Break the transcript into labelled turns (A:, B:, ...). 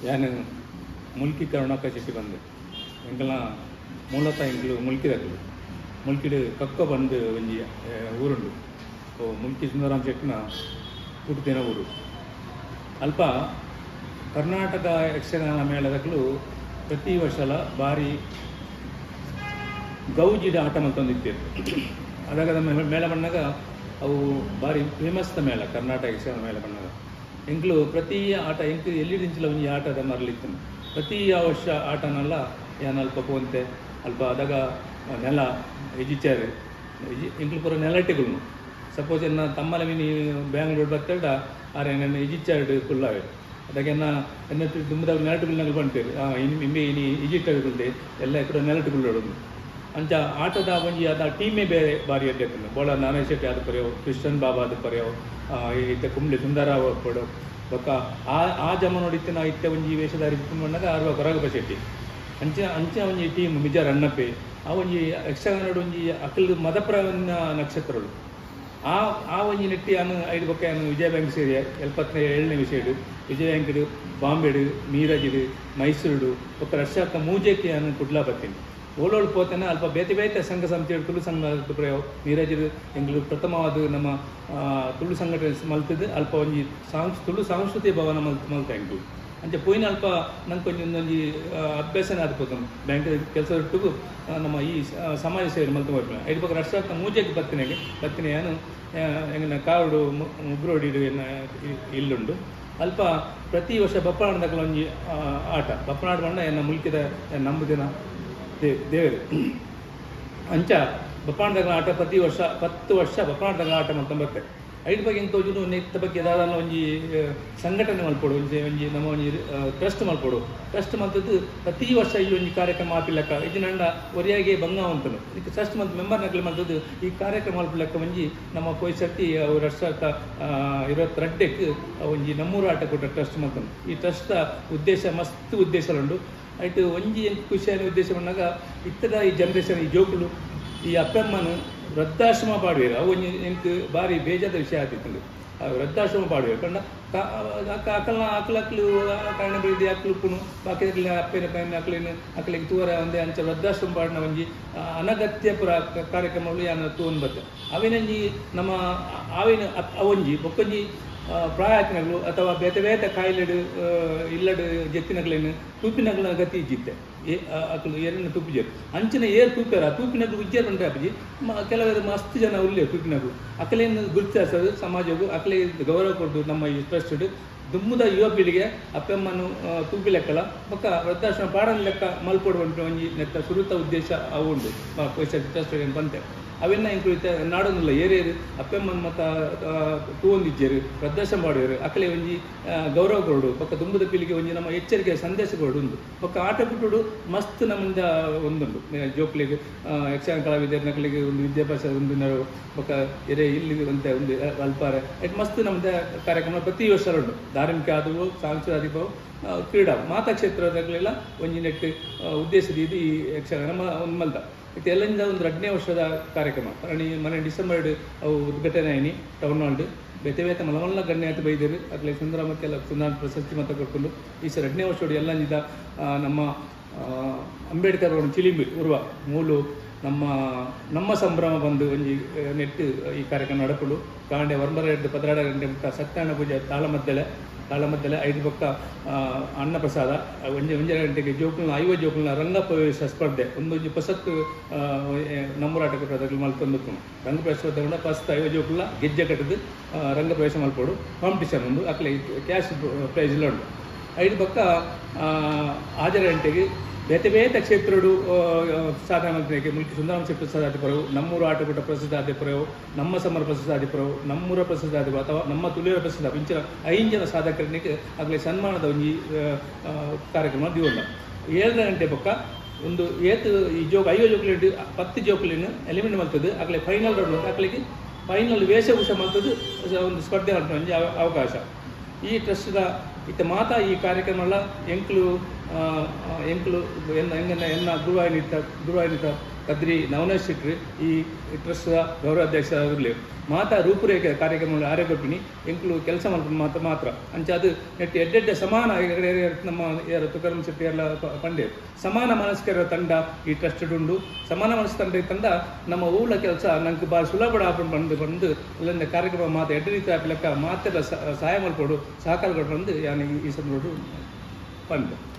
A: ಯಾನು ಮುಲ್ಕಿ ಕರುಣಾಕರ ಶೆಟ್ಟಿ ಬಂದು ಎಂಕಲ್ನ ಮೂಲತಃ ಎಂಕಲು ಮುಲ್ಕಿದಕ್ಕಲು ಮುಲ್ಕಿಡು ಕಕ್ಕ ಬಂದು ಒಂಜಿ ಊರುಂಡು ಮುಲ್ಕಿ ಸುಂದರಾಮ್ ಶೆಟ್ಟಿನ ಹುಟ್ಟಿನ ಊರು ಅಲ್ಪ ಕರ್ನಾಟಕ ಯಕ್ಷಗಾನ ಮೇಳದಕ್ಕಲು ಪ್ರತಿ ವರ್ಷಲ ಭಾರಿ ಗೌಜಿಡ ಆಟ ಮಲ್ತೊಂದಿತ್ತೇವೆ ಅದಾಗ ಮೇಳ ಬಣ್ಣಾಗ ಅವು ಭಾರಿ ಫೇಮಸ್ ಮೇಳ ಕರ್ನಾಟಕ ಯಕ್ಷಗಾನ ಮೇಳ ಬಣ್ಣಾಗ ಎಂಕ್ಲು ಪ್ರತಿ ಆಟ ಎಂಕ್ ಎಲ್ಲಿದಿಂಚಲ ಒಂಜಿ ಆಟದ ಮರಲಿತ್ತು ಪ್ರತಿ ವರ್ಷ ಆಟನೆಲ್ಲ ಏನು ಅಲ್ಪ ಪೋಂತೆ ಅಲ್ಪ ಅದಾಗ ನೆಲ ಎಜಿಚಾರು ಎಂಕ್ಲು ಪೂರ ನೆಲಟ್ಟಿಗಳು ಸಪೋಸ್ ಎನ್ನ ತಮ್ಮಲ ಮಿನಿ ಬ್ಯಾಂಗ್ಳೂರು ಬರ್ತಡ ಆರೆ ನನ್ನ ಎಜಿಚಾರ್ಡ್ ಕುಲ್ಲಾವೆ ಅದಾಗೆನ್ನ ಎನ್ನ ದುಮ್ಮದಾಗ ನೆಲಟುಗಳನ್ನ ಬಂತೇವೆ ಇಮ್ಮೆ ಇನಿ ಇಜಿಟ್ಟುಗಳ್ದೆ ಎಲ್ಲ ಕೂಡ ನೆಲಟುಗಳು ಅಂಚ ಆಟದ ಒಂಜಿ ಅದ ಟೀಮೇ ಬೇರೆ ಬಾರಿ ಎದ್ದೆತ್ತನು ಬೋಳ ನಾರಾಯಣ ಶೆಟ್ಟಿ ಆದ ಪರ್ಯವು ಕೃಷ್ಣನ್ ಬಾಬಾ ಆದ ಪರ್ಯವು ಇತ್ತ ಕುಂಬ್ಳಿ ಸುಂದರಾವ್ ಕೊಡು ಬೊಕ್ಕ ಆ ಜಮ ನೋಡಿತ್ತಿನ ಇತ್ತ ಒಂಜಿ ವೇಷಧಾರಿ ಬಂದಾಗ ಆರುವ ಕೊರಗಪ್ಪ ಶೆಟ್ಟಿ ಅಂಚೆ ಒಂಜಿ ಟೀಮ್ ಮಿಜಾರ್ ಅಣ್ಣಪ್ಪೆ ಆ ಒಂಜಿ ಯಕ್ಷಗಾನೋಡು ಒಂಜಿ ಅಕಲ್ ಮದಪ್ರವನ್ನ ನಕ್ಷತ್ರಗಳು ಆ ಒಂಜಿ ನೆಟ್ಟಿ ಅನ್ನು ಐದು ಬೊಕ್ಕ ಅನ್ನು ವಿಜಯ ಬ್ಯಾಂಕ್ ಸೇರಿ 77ನೇ ವಿಷಯಡು ವಿಜಯ ಬ್ಯಾಂಕ್ಡು ಬಾಂಬೆಡು ಮೀರಜ್ಡು ಮೈಸೂರು ಬೊಕ್ಕ ರಷ್ಯಾಕ್ಕ ಮೂಜೆಕ್ಕೆ ಅನ್ನು ಕುಡ್ಲಾ ಬರ್ತೀನಿ ಓಳೋಳು ಪೋತೇನೆ ಅಲ್ಪ ಬೇತೆ ಬೇತೆ ಸಂಘ ಸಂಸ್ಥೆ ತುಳು ಸಂಘ ಪ್ರಯೋಗ ನೀರಜರು ಎಂಗ್ಲು ಪ್ರಥಮವಾದ ನಮ್ಮ ತುಳು ಸಂಘಟನೆ ಮಲ್ತದ್ದು ಅಲ್ಪ ಒಂಜಿ ತುಳು ಸಾಂಸ್ಕೃತಿಕ ಭವನ ಮಲ್ತ ಎಂಟು ಅಂಚೆ ಪೋಯಿನ ಅಲ್ಪ ನಂಗೆ ಒಂದೊಂದು ಅಭ್ಯಾಸನೇ ಆದ್ಕೋತ ಬ್ಯಾಂಕ್ ಕೆಲಸ ಇಟ್ಟು ನಮ್ಮ ಈ ಸಮಾಜ ಸೇವೆ ಮಲ್ತು ಬರ್ತೀನಿ ಐದು ಪಕ್ಕ ರಷ್ಯಾಕ್ಕ ಮೂಜೆಗೆ ಬರ್ತೀನಿ ಏನು ಹೆಂಗ ಕಾಡು ಮುಗ್ರೋಡಿ ಇಲ್ಲುಂಡು ಅಲ್ಪ ಪ್ರತಿ ವರ್ಷ ಬಪ್ಪನಾಡ್ದಾಗಲ ಒಂಜಿ ಆಟ ಬಪ್ಪನಾಡು ಬಣ್ಣ ಎನ್ನ ಮುಲ್ಕಿದ ನಂಬುದಿನ ದೇವರು ಅಂಚ ಬಪ್ಪನಾಡ್ದಾಗಲ ಆಟ ಪ್ರತಿ ವರ್ಷ 10 ವರ್ಷ ಬಪ್ಪನಾಡ್ದಾಗಲ ಆಟ ಅಂತ ಬರ್ತೇವೆ ಐದು ಬಗ್ಗೆ ಎಂತ ಹೋಜು ನೆತ್ತ ಬಗ್ಗೆ ಯಾವ್ದಲ್ಲ ಒಂಜಿ ಸಂಘಟನೆ ಮಲ್ಪಡು ಒಂಜಿ ನಮ್ಮ ಒಂಜಿ ಟ್ರಸ್ಟ್ ಮಲ್ಪಡು ಟ್ರಸ್ಟ್ ಮಲ್ತದ್ದು ಪ್ರತಿ ವರ್ಷ ಈ ಒಂಜಿ ಕಾರ್ಯಕ್ರಮ ಆಪಿಲ್ಲಕ್ಕ ಇದು ನಂಡ ಒರಿಯಾಗೆ ಬಂಗ ಅಂತನು ಇದಕ್ಕೆ ಟ್ರಸ್ಟ್ ಮಂತ್ ಮೆಂಬರ್ ನಕಲಿ ಮಲ್ತದ್ದು ಈ ಕಾರ್ಯಕ್ರಮ ಆಪಿಲ್ಲಕ್ಕ ಒಂಜಿ ನಮ್ಮ ಪೊಯ್ಸರ್ತಿ ವರ್ಷಕ್ಕ 22ಕ್ಕೆ ಒಂಜಿ ನಮ್ಮೂರ ಆಟ ಕೊಟ್ಟ ಟ್ರಸ್ಟ್ ಮಲ್ತನು ಈ ಟ್ರಸ್ಟ್ ಉದ್ದೇಶ ಮಸ್ತ್ ಉದ್ದೇಶಲುಂಡು ಆಯ್ತು ಒಂಜಿ ಎಂಟು ಖುಷಿಯಾದ ಉದ್ದೇಶ ಬಂದಾಗ ಇತ್ತದ ಈ ಜನರೇಷನ್ ಈ ಜೋಕುಲು ಈ ಅಪ್ಪಮ್ಮನು ವೃದ್ಧಾಶ್ರಮ ಪಾಡುವೇರು ಅವು ಎಂಟು ಭಾರಿ ಬೇಜಾದ ವಿಷಯ ಆಗ್ತಿತ್ತು ವೃದ್ಧಾಶ್ರಮ ಪಾಡುವೇರು ಕಂಡ ಅಕ್ಕಲು ಕಾರಣ ಬೆಳೆದು ಅಕ್ಕಲು ಪುಣು ಬಾಕಿ ಅಪ್ಪನ ಪೈನ ಅಕ್ಕಲಿಗೆ ತೂರ ಒಂದೇ ಅಂಚ ವೃದ್ಧಾಶ್ರಮ ಪಾಡಿನ ಒಂಜಿ ಅನಗತ್ಯ ಪುರ ಕಾರ್ಯಕ್ರಮಗಳು ಯಾನ ತೂನ್ ಬರ್ತವೆ ಅವೇನಂಜಿ ನಮ್ಮ ಆವಿನ ಅವೊಂಜಿ ಬೊಕ್ಕೊಂಜಿ ಪ್ರಾಯತ್ನಗಳು ಅಥವಾ ಬೇತೆ ಬೇತೆ ಕಾಯಿಲೆಡು ಇಲ್ಲಡು ಜೆತ್ತಿನಗಳೇನು ತೂಪಿನಗಳ ಗತಿ ಇಜ್ಜಿತ್ತೆ ಅಕ್ಕಲು ಏರನ್ನು ತೂಪಿಜರು ಅಂಚಿನ ಏರ್ ತೂಪ್ಯಾರ ತೂಪಿನಗಳು ಉಜ್ಜೇರು ಬಂದ್ರೆ ಅಪ್ಪಜಿ ಕೆಲವರು ಮಸ್ತ್ ಜನ ಉಳ್ಳೇ ತೂಪಿನಗಳು ಅಕ್ಕಲೇನು ಗುರುತಿಸೋದು ಸಮಾಜಕ್ಕೂ ಅಕ್ಕಲೇ ಗೌರವ ಕೊಟ್ಟು ನಮ್ಮ ಈ ಟ್ರಸ್ಟ್ ದುಮ್ಮದ ಯುವ ಪೀಳಿಗೆ ಅಪ್ಪಮ್ಮನು ತೂಪಿ ಲೆಕ್ಕಲ ಪಕ್ಕ ವೃದ್ಧಾಶ್ರಮ ಪಾಡನ ಲೆಕ್ಕ ಮಲ್ಪಡುವಂತ ಒಂಜಿ ನೆತ್ತ ಸುರುತ ಉದ್ದೇಶ ಅವು ಉಂಡು ಟ್ರಸ್ಟ್ ಬಂತೆ ಅವೆಲ್ಲ ಇಂಕ್ಲೂಡ್ ನಾಡೋದಿಲ್ಲ ಏರಿಯರು ಅಪ್ಪಮ್ಮನ ಮತ್ತು ತೂವೊಂದಿಜ್ಜರು ವೃದ್ಧಾಶ್ರಮ ಮಾಡುವರು ಅಕ್ಕಲೆ ಒಂಜಿ ಗೌರವ ಕೊಡು ಪಕ್ಕ ದುಂಬದ ಪೀಳಿಗೆ ಒಂಜಿ ನಮ್ಮ ಎಚ್ಚರಿಕೆ ಸಂದೇಶ ಕೊಡು ಉಂಡು ಪಕ್ಕ ಆಟ ಬಿಟ್ಟು ಮಸ್ತ್ ನಮ್ಮಿಂದ ಒಂದುಂಡು ಜೋಕ್ಲಿಗೆ ಯಕ್ಷಗಾನ ಕಲಾವಿದರ ನಕಲಿಗೆ ಒಂದು ವಿದ್ಯಾಭ್ಯಾಸ ಒಂದು ಪಕ್ಕ ಎರೆ ಇಲ್ಲಿ ಅಂತ ಒಂದು ಅಲ್ಪಾರೆ ಇದು ಮಸ್ತ್ ನಮ್ದ ಕಾರ್ಯಕ್ರಮ ಪ್ರತಿ ವರ್ಷ ಉಂಟು ಧಾರ್ಮಿಕ ಆದವು ಸಾಂಸ್ಕೃತಿಕ ಕ್ರೀಡಾ ಮಾತಕ್ಷೇತ್ರದಾಗಲೆಲ್ಲ ಒಂಜಿ ನೆಟ್ಟು ಉದ್ದೇಶದ ಇದು ಈ ಯಕ್ಷಗಾನ ಒಂದು ಮಲ್ದ ಇದು ಎಲ್ಲರಿಂದ ಒಂದು 2ನೇ ವರ್ಷದ ಕಾರ್ಯಕ್ರಮ ಮನೆ ಡಿಸೆಂಬರ್ ಅವು ಉದ್ಘಾಟನೆ ಆಯ್ನಿ ಟೌನ್ ಹಾಲ್ಡ್ ಬೇತೆ ಬೇತೆ ಮಲಮಲ್ಲ ಗಣ್ಯ ಆಯ್ತು ಬೈದರು ಅದ್ರಲ್ಲಿ ಸುಂದರಮಕ್ಕೆಲ್ಲ ಸುಂದರ ಪ್ರಶಸ್ತಿ ಮತ ಕೊಟ್ಕೊಂಡು ಈ ಸಲ 2ನೇ ವರ್ಷೋಡು ಎಲ್ಲ ನಮ್ಮ ಅಂಬೇಡ್ಕರ್ ಅವರ ಚಿಲಿಂಬಿ ಉರ್ವ ಮೂಲು ನಮ್ಮ ಸಂಭ್ರಮ ಬಂದು ಒಂಜಿ ನೆಟ್ಟು ಈ ಕಾರ್ಯಕ್ರಮ ನಡಪಲು ಕಾಂಡೆ ವರ್ಮರ 12 ಗಂಟೆ ಮುಖ ಸತ್ಯನಾರಾಯಣ ಪೂಜೆ ತಾಳಮದ್ದಲೆ 5 ಪಕ್ಕ ಅನ್ನ ಪ್ರಸಾದ 1 ಗಂಟೆಗೆ ಜೋಕುಲ್ನ 50 ಜೋಕುಲ್ನ ರಂಗಪ್ರವೇಶ ಸ್ಪರ್ಧೆ ಒಂದೊಂದು ಪಸತ್ತು ನಮ್ಮೂರಾಟ ಕೊಟ್ಟದಾಗ ಮಲ್ತೊಂದು ರಂಗಪ್ರವೇಶ ಸ್ಪರ್ಧೆ ಫಸ್ಟ್ 50 ಜೋಕುಲ್ನ ಗೆಜ್ಜೆ ಕಟ್ಟದು ರಂಗಪ್ರವೇಶ ಮಲ್ಪೋಡು ಕಾಂಪಿಟೇಷನ್ ಒಂದು ಅಕ್ಲೆ ಕ್ಯಾಶ್ ಪ್ರೈಸ್ ಇಲ್ಲ ಉಂಟು 5 ಪಕ್ಕ 6 ಗಂಟೆಗೆ ಬೇತೆ ಬೇತೆ ಕ್ಷೇತ್ರಡು ಸಾಧನೆ ಮಾಡ್ತಾರೆ ಮುಲ್ಕಿ ಸುಂದರಾಮ್ ಶೆಟ್ಟಿ ಪ್ರಸಾದ ಆದಿಪುರವು ನಮ್ಮೂರು ಆಟಕೂಟ ಪ್ರಸಿದ್ಧ ಆದಿಪುರವು ನಮ್ಮ ಸಮರ ಪ್ರಸಿದ್ಧ ಆದಿಪುರವು ನಮ್ಮೂರ ಪ್ರಸಿದ್ಧ ಆದಿಪುರ ಅಥವಾ ನಮ್ಮ ತುಳಿಯರ ಪ್ರಸಿದ್ಧ ಇಂಚಿನ 5 ಜನ ಸಾಧಕರಿಗೆ ಆಗಲೇ ಸನ್ಮಾನದ ಒಂಜಿ ಕಾರ್ಯಕ್ರಮ ದಿವಲ್ಲ 7 ಗಂಟೆ ಪಕ್ಕ ಒಂದು ಏತು ಈ ಜೋಗ 5 ಜೋಕುಲಿಟ್ಟು 10 ಜೋಕುಲಿನ ಎಲಿಮಿನೇಟ್ ಮಾಡ್ತದೆ ಆಗಲೇ ಫೈನಲ್ ರೌಂಡ್ ಆಗಲಿಕ್ಕೆ ಫೈನಲ್ ವೇಷಭೂಷ ಮಾಡ್ತದ್ದು ಒಂದು ಸ್ಪರ್ಧೆ ಮಾಡ್ತಾ ಒಂಜಿ ಅವಕಾಶ ಈ ಟ್ರಸ್ಟ್ದ ಇತ್ತ ಮಾತಾ ಈ ಕಾರ್ಯಕ್ರಮ ಎಲ್ಲ ಎಂಕ್ಲು ಎಂಕ್ಲು ಎನ್ನ ಗುರುವಾಯಿನಿತ ಕದ್ರಿ ನವನೇಶ್ ಶೆಟ್ಟಿ ಈ ಟ್ರಸ್ಟ್ ಗೌರವಾಧ್ಯಕ್ಷ ಮಾತಾ ರೂಪುರೇಖೆ ಕಾರ್ಯಕ್ರಮಗಳು ಆರೋಗ್ಯಪಿನಿ ಎಂಕ್ಲು ಕೆಲಸ ಮಾಡ್ಕೊಂಡು ಮಾತ್ರ ಅಂಚೆ ಅದು ನೆಟ್ಟು ಎಡ್ಡೆಡ್ಡೆ ಸಮಾನ ನಮ್ಮ ಯಾರು ತುಕಾರಾಮ್ ಶೆಟ್ಟಿ ಎಲ್ಲ ಪಂಡೆ ಸಮಾನ ಮನಸ್ಕರ ತಂಡ ಈ ಟ್ರಸ್ಟ್ ಉಂಡು ಸಮಾನ ಮನಸ್ಸು ತಂಡ ನಮ್ಮ ಊಳ ಕೆಲಸ ನಂಗೆ ಭಾಳ ಸುಲಭ ಬಂದು ಅಲ್ಲಿಂದ ಕಾರ್ಯಕ್ರಮ ಮಾತು ಎಡ್ಡೆ ರೀತಿ ಲೆಕ್ಕ ಮಾತೆಲ್ಲ ಸಹಾಯ ಮಾಡಿಕೊಡು ಸಹಕಾರ ಕೊಟ್ಟು ಬಂದು ಈ ಸಂದರ್ಭ ಪಂಡೆ